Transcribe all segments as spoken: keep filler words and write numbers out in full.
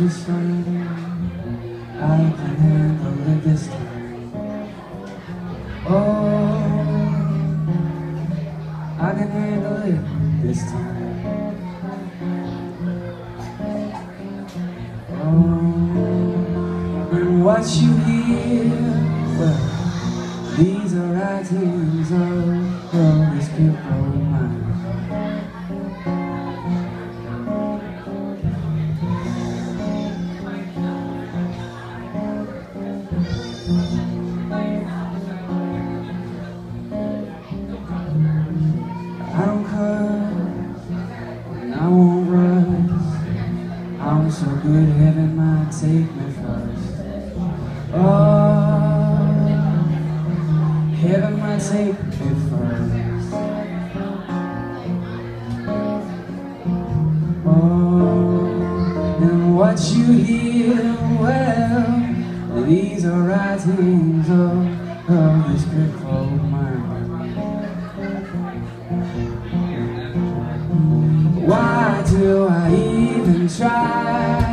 this fine, I can handle it this time. Oh, I can handle it this time. Oh, and what you hear, well, these are writings of, of this crippled mind. I don't curse, and I won't rush. I'm so good, heaven might take me first. Oh, heaven might take me first. Oh, and what you hear, well, these are writings of, of this crippled mind. Why do I even try?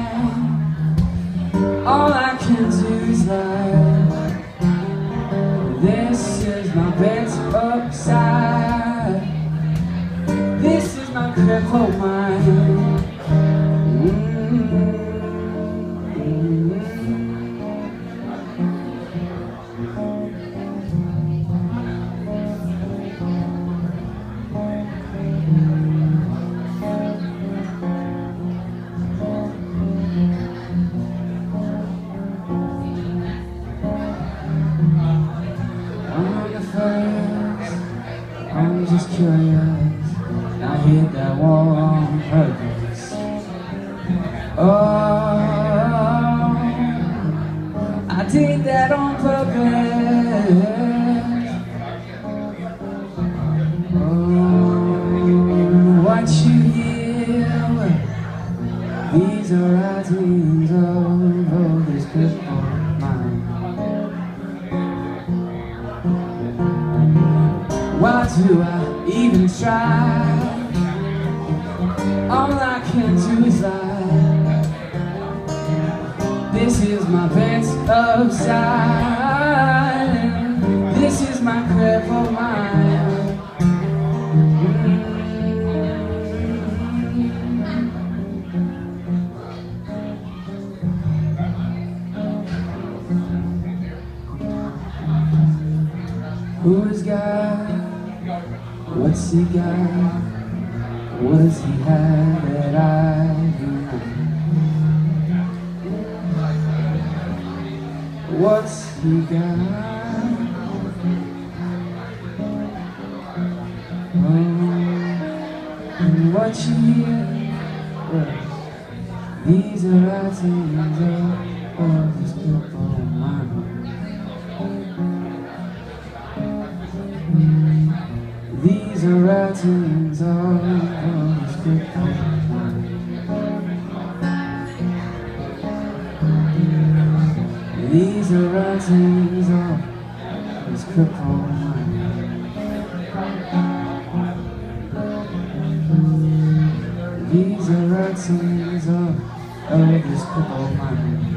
All I can do is lie. This is my bed upside. This is my crippled mind. Mm-hmm. I'm just curious, I hit that wall on purpose. Oh, I did that on purpose. Oh, what you hear, these are writings of, of this crippled mind. Why do I even try? All I can do is lie. This is my best upside. This is my crippled mind. Who is God? What's he got? What does he have that I do not? What's he got? Oh, and what you hear? Well, these are writings of, of this crippled mind. These are writings of this crippled mind. These are writings of this crippled mind. These are writings of, of this crippled mind.